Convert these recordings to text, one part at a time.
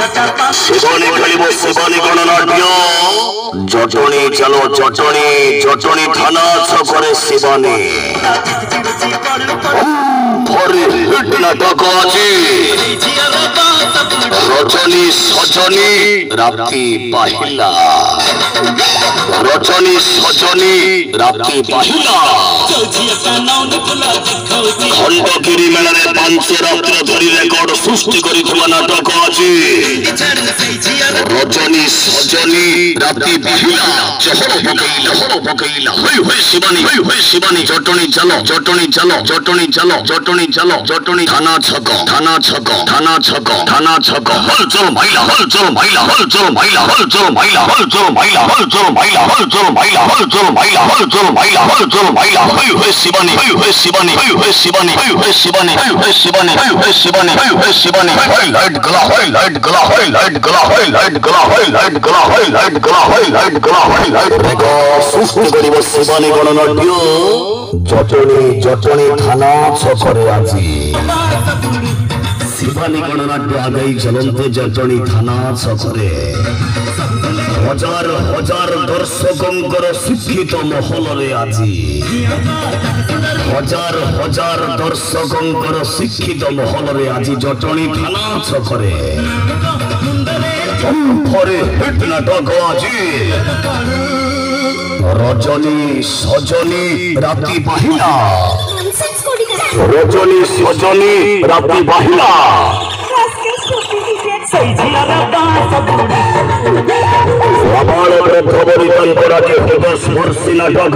শিবানী খেলিব শিবানী গণনাট্য জটনি চলো জটনি জটনি থানা ছকরে শিবানী পরে হিট নাটক আছে রজনী সজনী রাত্রি পাহিলা রজনী সজনী রাত্রি পাহিলা খণ্ডগিরি মেলারে 5 রাত্র ধরি রেকর্ড সৃষ্টি করিଥିବା নাটক আছে রজনী সজনী রাত্রি পাহিলা চহর পকাইলা হই শিবানী জটনি চলো জটনি চলো জটনি চলো জটনি চলো জটনি থানা ছক থানা ছক থানা ছক থানা ছক হলচল মাইলা হলচল মাইলা হলচল মাইলা হলচল মাইলা হলচল মাইলা হলচল মাইলা হলচল মাইলা হলচল মাইলা হলচল মাইলা হলচল মাইলা হই শিবানী হই শিবানী হই শিবানী হই শিবানী হই শিবানী হই শিবানী হই শিবানী হই লাইট গলা হই লাইট গলা হই লাইট গলা হই লাইট গলা হই লাইট গলা হই লাইট গলা হই লাইট গলা হই লাইট রেকর্ড সৃষ্টি করিব শিবানী গণনাট্য জটনি জটনি থানা ছকরে আজি শিবানী গণনাট্য আগাই চলন্তে জটনি থানা ছকরে হাজার হাজার দর্শকঙ্কর শিক্ষিত মহলরে আজি হাজার হাজার দর্শকঙ্কর শিক্ষিত মহলরে আজি জটনি থানা ছকরে পরে হিট নাটক আজি রজনী সজনী রাত্রি পাহিলা রজনী সজনী রাত্রি পাহিলা আমার বৃদ্ধবরিতন করাকে হৃদস্পর্শী নাটক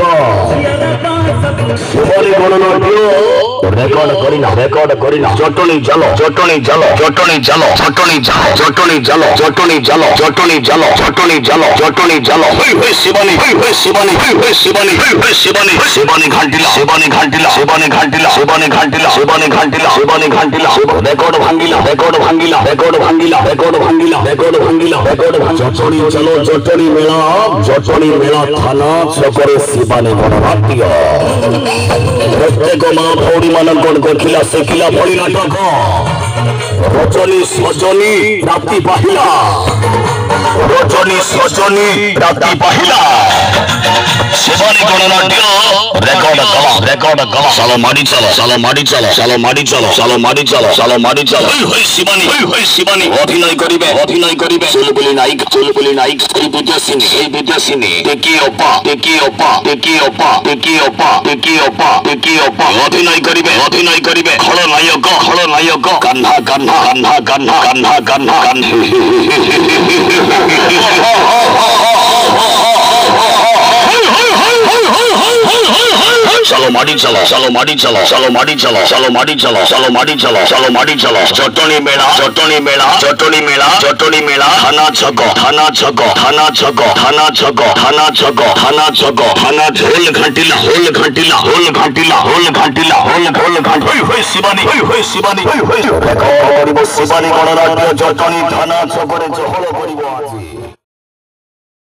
শিবানী গণনাট্য রেকর্ড করি না জটনি জালো জটনি জালো জটনি জালো জটনি জালো জটনি জালো জটনি জালো জটনি জালো জটনি জালো জটনি জালো হই শিবানী হই শিবানী হই শিবানী হই শিবানী শিবানী ঘান্টিলা শিবানী ঘান্টিলা শিবানী ঘান্টিলা শিবানী ঘান্টিলা শিবানী ঘান্টিলা শিবানী ঘান্টিলা রেকর্ড ভাঙ্গিলা রেকর্ড ভাঙ্গিলা রেকর্ড ভাঙ্গিলা রেকর্ড ভাঙ্গিলা রেকর্ড ভাঙ্গিলা রেকর্ড জটনি চলো জটনি মেলা থানা ছকরে শিবানী গণনাট্য প্রত্যেক মা ভৌরী ମାନଙ୍କର ଦେଖିଲା ଶିଖିଲା ଭଳି ନାଟକ ରଜନୀ ସଜନୀ ରାତି ପାହିଲା ରଜନୀ ସଜନୀ ରାତି ପାହିଲା ଶିବାନୀ ଗଣନାଟ୍ୟ ରେକର୍ଡ କଲା ସାଲ ମାଡ଼ି ଚାଲ ସାଲ ମାଡ଼ି ଚାଲ ହଇ ଶିବାନୀ ଅଭିନୟ କରିବେ ଚୁଲବୁଲି ନାଇକ ଶ୍ରୀ ବିଦ୍ୟାସିନୀ ଟେକି ଅପା অভিনয় করিবে খলনায়ক কান্না চলো মাটি চলো জটনি মেলা থানা ছক ঢোল ঘাটিলা শিবানী শিবানী গণনাট্য জটনি থানা ছকরে জহল করিব আজি।